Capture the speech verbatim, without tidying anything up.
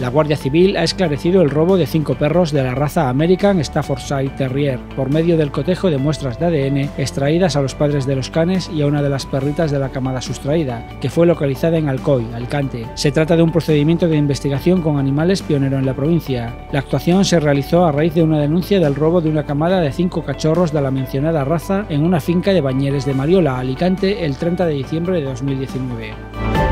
La Guardia Civil ha esclarecido el robo de cinco perros de la raza American Staffordshire Terrier por medio del cotejo de muestras de A D N extraídas a los padres de los canes y a una de las perritas de la camada sustraída, que fue localizada en Alcoy, Alicante. Se trata de un procedimiento de investigación con animales pionero en la provincia. La actuación se realizó a raíz de una denuncia del robo de una camada de cinco cachorros de la mencionada raza en una finca de Bañeres de Mariola, Alicante, el treinta de diciembre de dos mil diecinueve.